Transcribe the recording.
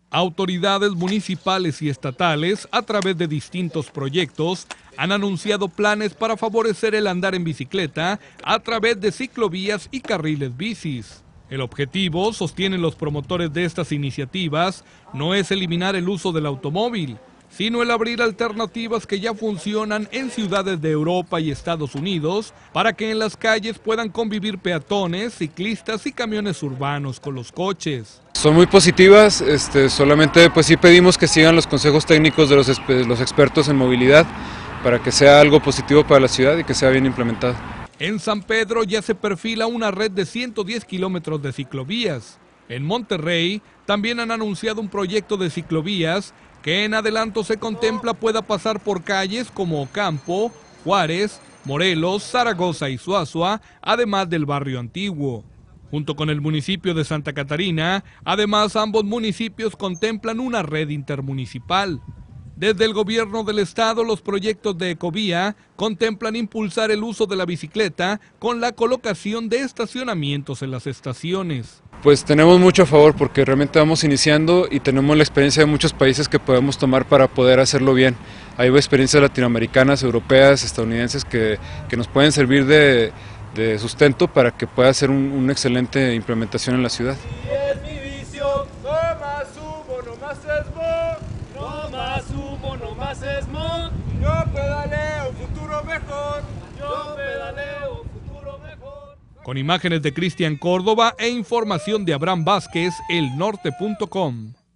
Autoridades municipales y estatales, a través de distintos proyectos, han anunciado planes para favorecer el andar en bicicleta a través de ciclovías y carriles bicis. El objetivo, sostienen los promotores de estas iniciativas, no es eliminar el uso del automóvil, sino el abrir alternativas que ya funcionan en ciudades de Europa y Estados Unidos para que en las calles puedan convivir peatones, ciclistas y camiones urbanos con los coches. Son muy positivas, solamente pues sí pedimos que sigan los consejos técnicos de los expertos en movilidad para que sea algo positivo para la ciudad y que sea bien implementado. En San Pedro ya se perfila una red de 110 kilómetros de ciclovías. En Monterrey también han anunciado un proyecto de ciclovías que en adelanto se contempla pueda pasar por calles como Ocampo, Juárez, Morelos, Zaragoza y Suazua, además del barrio antiguo. Junto con el municipio de Santa Catarina, además ambos municipios contemplan una red intermunicipal. Desde el gobierno del estado, los proyectos de Ecovía contemplan impulsar el uso de la bicicleta con la colocación de estacionamientos en las estaciones. Pues tenemos mucho a favor porque realmente vamos iniciando y tenemos la experiencia de muchos países que podemos tomar para poder hacerlo bien. Hay experiencias latinoamericanas, europeas, estadounidenses que nos pueden servir de sustento para que pueda ser una excelente implementación en la ciudad. Es mi visión, no más humo, no más esmo, no más humo, no más esmo. Yo pedaleo un futuro mejor, yo pedaleo un futuro mejor. Con imágenes de Cristian Córdoba e información de Abraham Vázquez, elnorte.com.